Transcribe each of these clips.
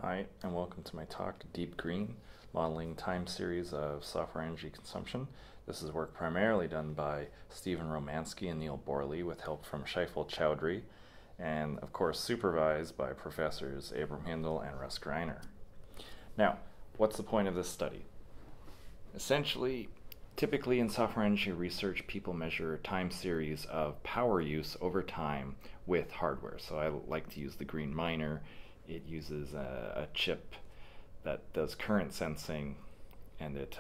Hi, and welcome to my talk, Deep Green, Modeling Time Series of Software Energy Consumption. This is work primarily done by Stephen Romansky and Neil Borle with help from Shaiful, Chowdhury, and of course supervised by professors Abram, Hindle, and Russ, Greiner. Now, what's the point of this study? Essentially, typically in software energy research, people measure a time series of power use over time with hardware. So I like to use the green miner. It uses a chip that does current sensing, and it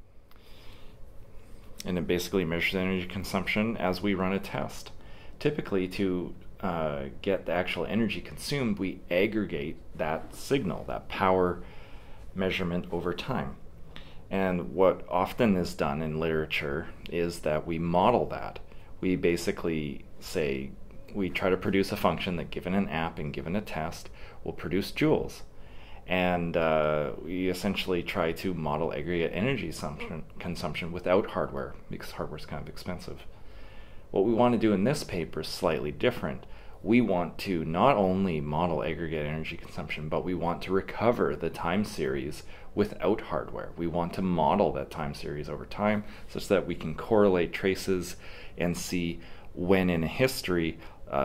basically measures energy consumption as we run a test. Typically, to get the actual energy consumed, we aggregate that signal, that power measurement over time. And what often is done in literature is that we model that. We basically say, we try to produce a function that, given an app and given a test, will produce joules. And we essentially try to model aggregate energy consumption without hardware, because hardware is kind of expensive. What we want to do in this paper is slightly different. We want to not only model aggregate energy consumption, but we want to recover the time series without hardware. We want to model that time series over time such that we can correlate traces and see when in history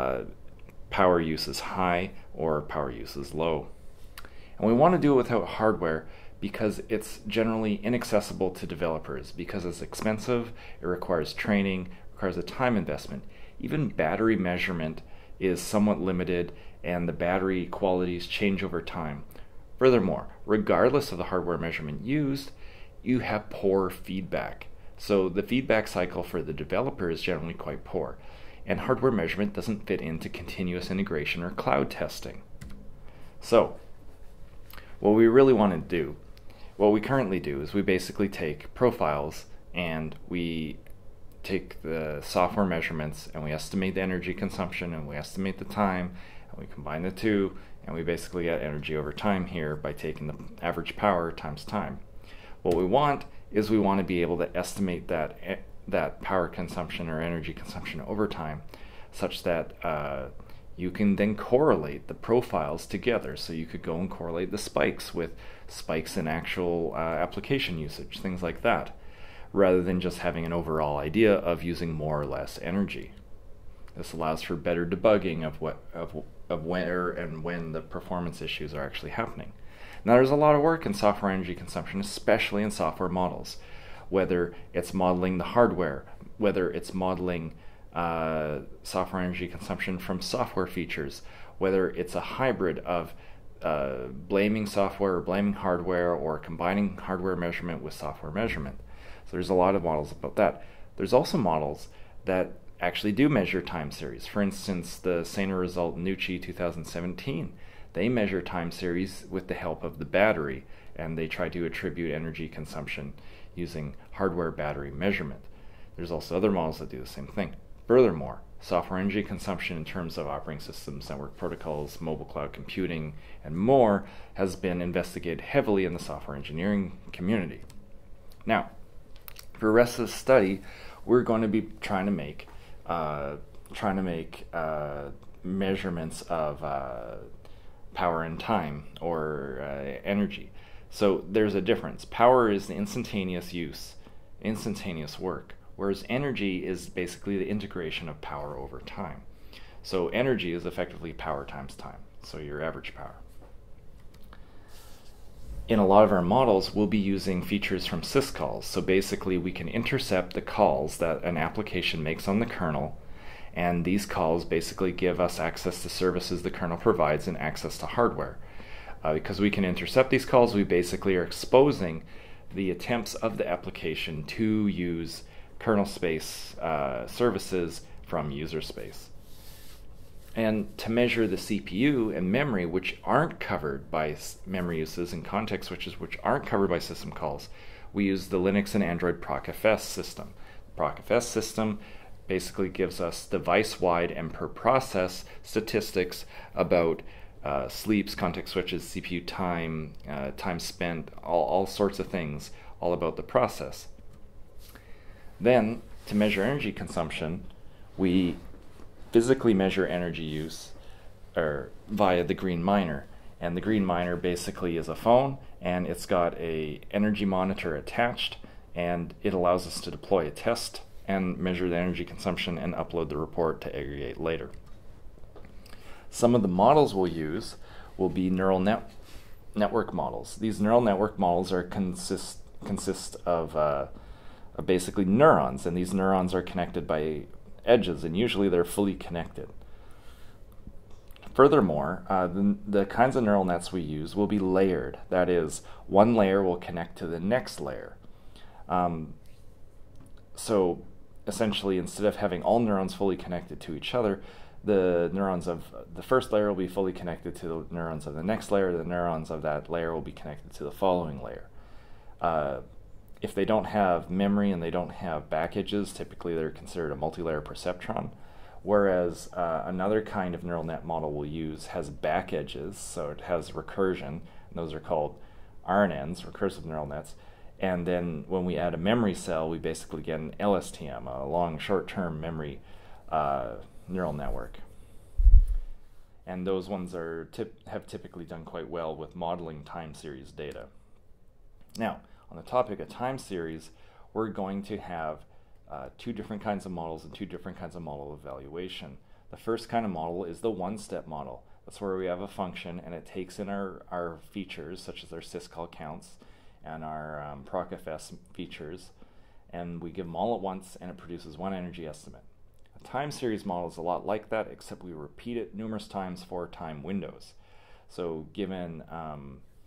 power use is high or power use is low. And we want to do it without hardware because it's generally inaccessible to developers, because it's expensive, it requires training, it requires a time investment. Even battery measurement is somewhat limited, and the battery qualities change over time. Furthermore, regardless of the hardware measurement used, you have poor feedback. So the feedback cycle for the developer is generally quite poor, and hardware measurement doesn't fit into continuous integration or cloud testing. So what we really want to do, what we currently do, is we basically take profiles and we take the software measurements and we estimate the energy consumption and we estimate the time, and we combine the two, and we basically get energy over time here by taking the average power times time. What we want is we want to be able to estimate that power consumption or energy consumption over time such that you can then correlate the profiles together. So you could go and correlate the spikes with spikes in actual application usage, things like that, rather than just having an overall idea of using more or less energy. This allows for better debugging of where and when the performance issues are actually happening. Now, there's a lot of work in software energy consumption, especially in software models, whether it's modeling the hardware, whether it's modeling software energy consumption from software features, whether it's a hybrid of blaming software or blaming hardware, or combining hardware measurement with software measurement. So there's a lot of models about that. There's also models that actually do measure time series. For instance, the Sainer result Nucci 2017, they measure time series with the help of the battery, and they try to attribute energy consumption using hardware battery measurement. There's also other models that do the same thing. Furthermore, software energy consumption in terms of operating systems, network protocols, mobile cloud computing, and more has been investigated heavily in the software engineering community. Now, for the rest of the study, we're going to be trying to make measurements of power and time, or energy. So there's a difference. Power is the instantaneous use, instantaneous work, whereas energy is basically the integration of power over time. So energy is effectively power times time, so your average power. In a lot of our models, we'll be using features from syscalls. So basically, we can intercept the calls that an application makes on the kernel, and these calls basically give us access to services the kernel provides and access to hardware. Because we can intercept these calls, we basically are exposing the attempts of the application to use kernel space services from user space. And to measure the CPU and memory, which aren't covered by memory uses, and context switches, which aren't covered by system calls, we use the Linux and Android procfs system. The procfs system basically gives us device-wide and per process statistics about sleeps, context switches, CPU time, time spent, all sorts of things, all about the process. Then, to measure energy consumption, we physically measure energy use via the green miner. And the Greiner basically is a phone, and it's got a energy monitor attached, and it allows us to deploy a test and measure the energy consumption and upload the report to aggregate later. Some of the models we'll use will be neural network models. These neural network models consist of basically neurons, and these neurons are connected by edges, and usually they're fully connected. Furthermore, the kinds of neural nets we use will be layered. That is, one layer will connect to the next layer. So essentially, instead of having all neurons fully connected to each other, the neurons of the first layer will be fully connected to the neurons of the next layer. The neurons of that layer will be connected to the following layer. If they don't have memory and they don't have back edges, typically they're considered a multi-layer perceptron. Whereas another kind of neural net model we'll use has back edges, so it has recursion, and those are called RNNs, recursive neural nets. And then when we add a memory cell, we basically get an LSTM, a long short-term memory neural network. And those ones have typically done quite well with modeling time series data. Now, on the topic of time series, we're going to have two different kinds of models and two different kinds of model evaluation. The first kind of model is the one-step model. That's where we have a function and it takes in our features, such as our syscall counts and our procfs features, and we give them all at once and it produces one energy estimate. A time series model is a lot like that, except we repeat it numerous times for time windows. So given a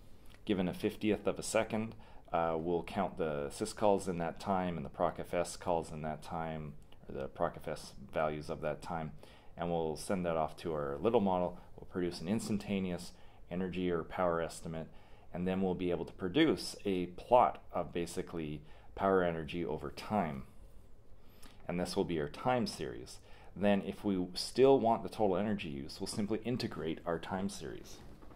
50th of a second, we'll count the syscalls in that time and the procfs calls in that time, or the procfs values of that time, and we'll send that off to our little model. We'll produce an instantaneous energy or power estimate, and then we'll be able to produce a plot of basically power energy over time. And this will be our time series. Then if we still want the total energy use, we'll simply integrate our time series.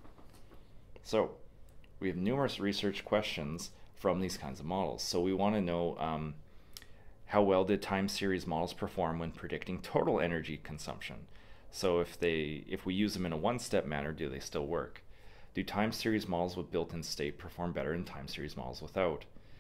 So we have numerous research questions from these kinds of models. So we want to know how well did time series models perform when predicting total energy consumption. So if we use them in a one-step manner, do they still work? Do time series models with built-in state perform better than time series models without?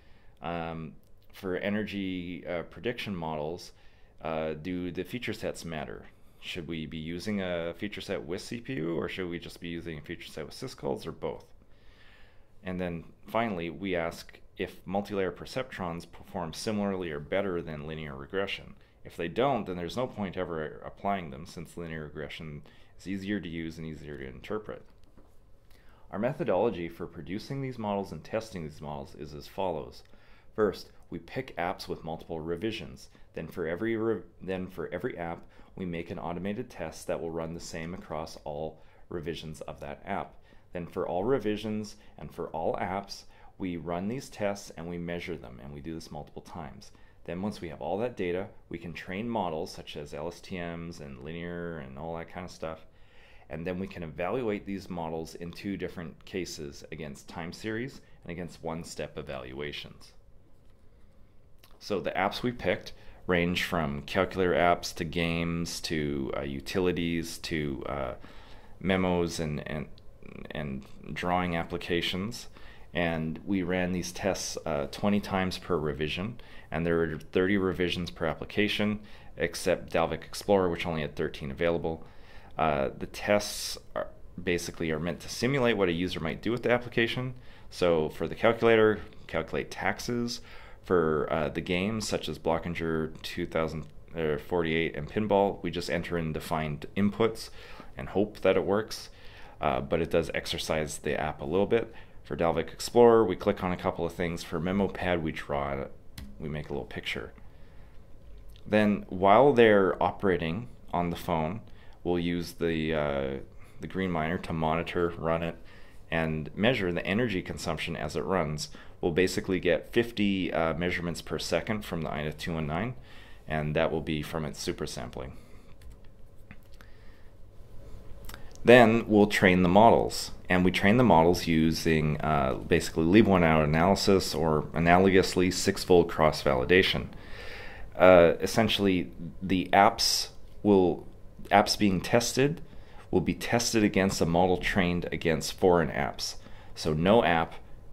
For energy prediction models, do the feature sets matter? Should we be using a feature set with CPU, or should we just be using a feature set with syscalls, or both? And then finally, we ask if multi-layer perceptrons perform similarly or better than linear regression. If they don't, then there's no point ever applying them, since linear regression is easier to use and easier to interpret. Our methodology for producing these models and testing these models is as follows. First, we pick apps with multiple revisions. Then for every app, we make an automated test that will run the same across all revisions of that app. Then for all revisions and for all apps, we run these tests and we measure them, and we do this multiple times. Then once we have all that data, we can train models such as LSTMs and linear and all that kind of stuff. And then we can evaluate these models in two different cases, against time series and against one-step evaluations. So the apps we picked range from calculator apps to games to utilities to memos and drawing applications. And we ran these tests 20 times per revision, and there were 30 revisions per application, except Dalvik Explorer, which only had 13 available. The tests are meant to simulate what a user might do with the application. So for the calculator, calculate taxes. For the games, such as Blockinger 2048 and Pinball, we just enter in defined inputs and hope that it works, but it does exercise the app a little bit. For Dalvik Explorer, we click on a couple of things. For MemoPad, we draw it. We make a little picture. Then, while they're operating on the phone, we'll use the Greiner to monitor, run it, and measure the energy consumption as it runs. We'll basically get 50 measurements per second from the INET 219, and that will be from its supersampling. Then we'll train the models, and we train the models using basically leave one out analysis, or analogously six-fold cross-validation. Essentially, the apps being tested will be tested against a model trained against foreign apps. So no app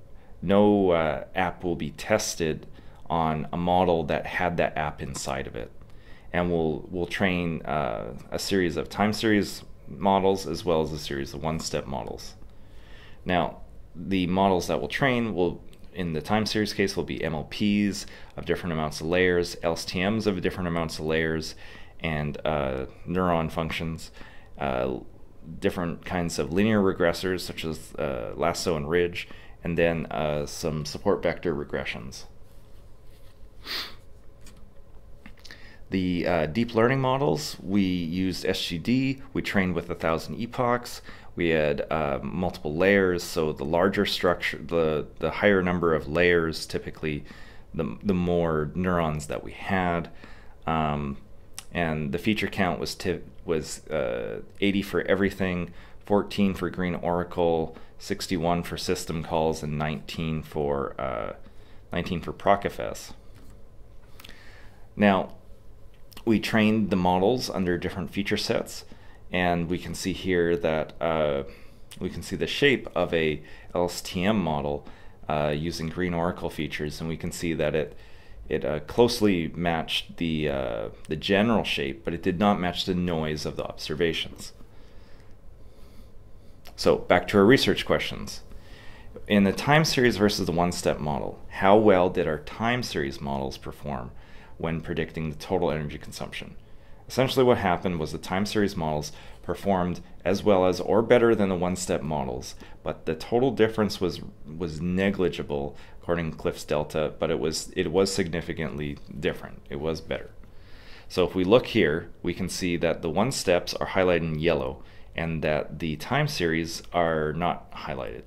will be tested on a model that had that app inside of it. And we'll train a series of time series models as well as a series of one-step models. Now, the models that we'll train will, in the time series case, will be MLPs of different amounts of layers, LSTMs of different amounts of layers, and neuron functions, different kinds of linear regressors such as lasso and ridge, and then some support vector regressions. The deep learning models, we used SGD, we trained with 1,000 epochs, we had multiple layers, so the larger structure, the higher number of layers, typically the more neurons that we had, and the feature count was 80 for everything, 14 for Green Oracle, 61 for system calls, and 19 for ProcFS. Now, we trained the models under different feature sets, and we can see here that we can see the shape of a LSTM model using Green Oracle features, and we can see that it closely matched the general shape, but it did not match the noise of the observations. So back to our research questions. In the time series versus the one-step model, how well did our time series models perform when predicting the total energy consumption? Essentially what happened was the time series models performed as well as or better than the one-step models, but the total difference was negligible according to Cliff's delta, but it was significantly different. It was better. So if we look here, we can see that the one-steps are highlighted in yellow and that the time series are not highlighted.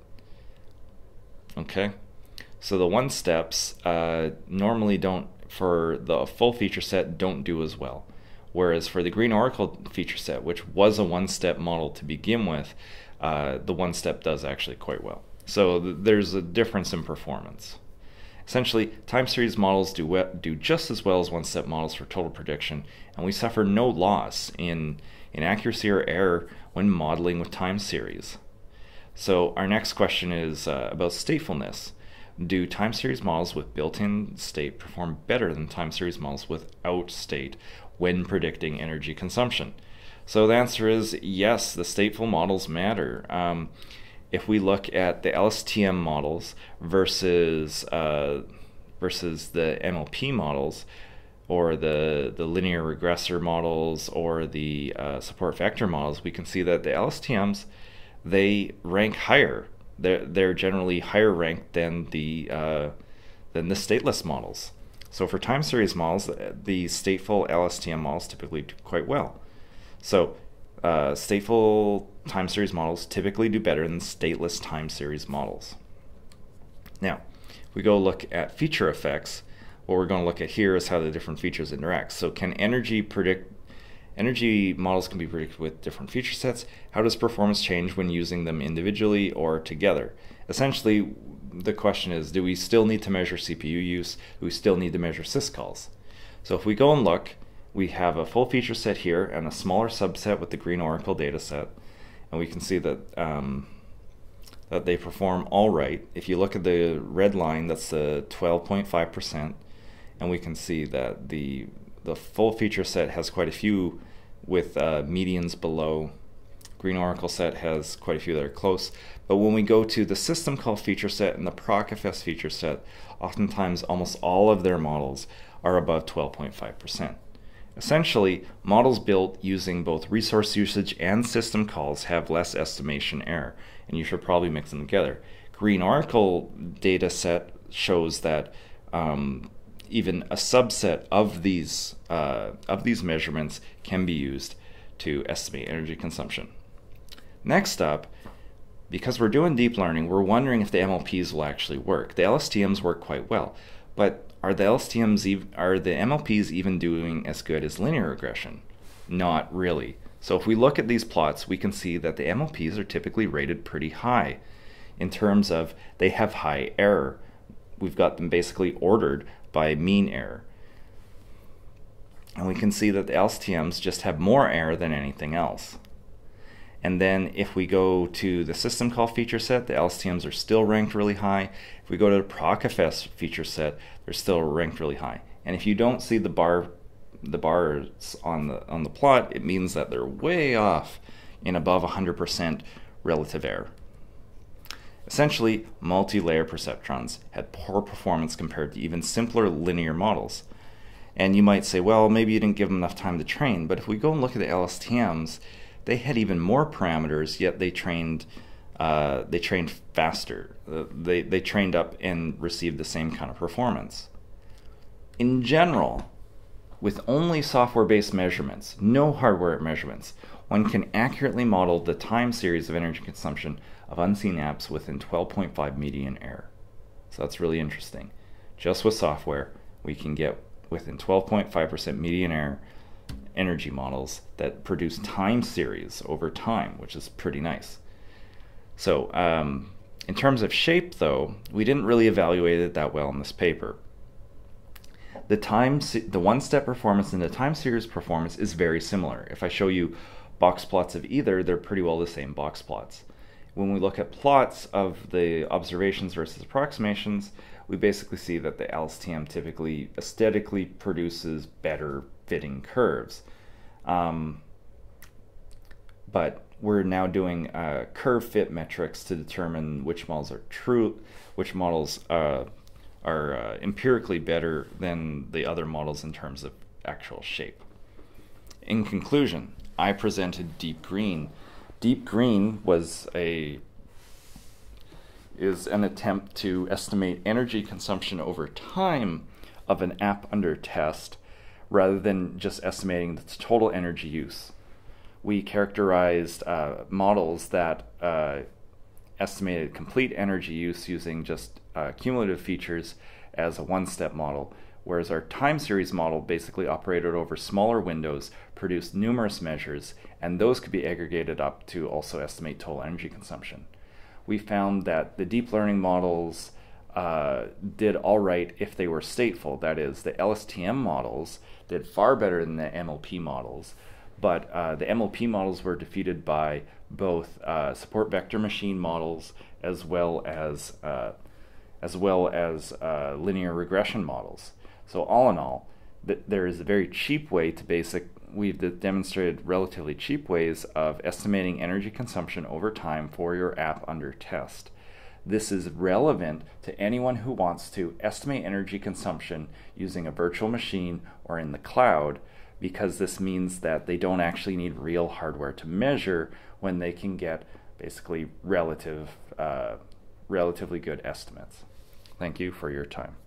Okay, so the one-steps normally don't, for the full feature set, don't do as well. Whereas for the Green Oracle feature set, which was a one-step model to begin with, the one-step does actually quite well. So there's a difference in performance. Essentially, time series models do just as well as one-step models for total prediction, and we suffer no loss in accuracy or error when modeling with time series. So our next question is about statefulness. Do time series models with built-in state perform better than time series models without state when predicting energy consumption? So the answer is yes, the stateful models matter. If we look at the LSTM models versus the MLP models, or the linear regressor models, or the support vector models, we can see that the LSTMs, they rank higher. They're generally higher ranked than the stateless models. So for time series models, the stateful LSTM models typically do quite well. So stateful time series models typically do better than stateless time series models. Now, if we go look at feature effects, what we're going to look at here is how the different features interact. So can energy models can be predicted with different feature sets. How does performance change when using them individually or together? Essentially, the question is, do we still need to measure CPU use? Do we still need to measure syscalls? So if we go and look, we have a full feature set here and a smaller subset with the Green Oracle data set, and we can see that that they perform all right. If you look at the red line, that's the 12.5%, and we can see that the full feature set has quite a few with medians below. Green Oracle set has quite a few that are close. But when we go to the system call feature set and the ProcFS feature set, oftentimes almost all of their models are above 12.5%. Essentially, models built using both resource usage and system calls have less estimation error, and you should probably mix them together. Green Oracle data set shows that even a subset of these measurements can be used to estimate energy consumption. Next up, because we're doing deep learning, we're wondering if the MLPs will actually work. The LSTMs work quite well, but are the MLPs even doing as good as linear regression? Not really. So if we look at these plots, we can see that the MLPs are typically rated pretty high in terms of they have high error. We've got them basically ordered by mean error. And we can see that the LSTMs just have more error than anything else. And then if we go to the system call feature set, the LSTMs are still ranked really high. If we go to the ProcFS feature set, they're still ranked really high. And if you don't see the bars on the plot, it means that they're way off in above 100% relative error. Essentially, multi-layer perceptrons had poor performance compared to even simpler linear models. And you might say, well, maybe you didn't give them enough time to train, but if we go and look at the LSTMs, they had even more parameters, yet they trained faster. They trained up and received the same kind of performance. In general, with only software-based measurements, no hardware measurements, one can accurately model the time series of energy consumption of unseen apps within 12.5 median error. So that's really interesting. Just with software, we can get within 12.5% median error energy models that produce time series over time, which is pretty nice. So in terms of shape, though, we didn't really evaluate it that well in this paper. The one-step performance and the time series performance is very similar. If I show you box plots of either, they're pretty well the same box plots. When we look at plots of the observations versus approximations, we basically see that the LSTM typically aesthetically produces better fitting curves. But we're now doing curve fit metrics to determine which models are true, which models are empirically better than the other models in terms of actual shape. In conclusion, I presented Deep Green. Deep Green is an attempt to estimate energy consumption over time of an app under test rather than just estimating the total energy use. We characterized models that estimated complete energy use using just cumulative features as a one-step model, whereas our time series model basically operated over smaller windows, produced numerous measures, and those could be aggregated up to also estimate total energy consumption. We found that the deep learning models did all right if they were stateful. That is, the LSTM models did far better than the MLP models, but the MLP models were defeated by both support vector machine models as well as linear regression models. So all in all, there is a very cheap way to we've demonstrated relatively cheap ways of estimating energy consumption over time for your app under test. This is relevant to anyone who wants to estimate energy consumption using a virtual machine or in the cloud, because this means that they don't actually need real hardware to measure when they can get basically relatively good estimates. Thank you for your time.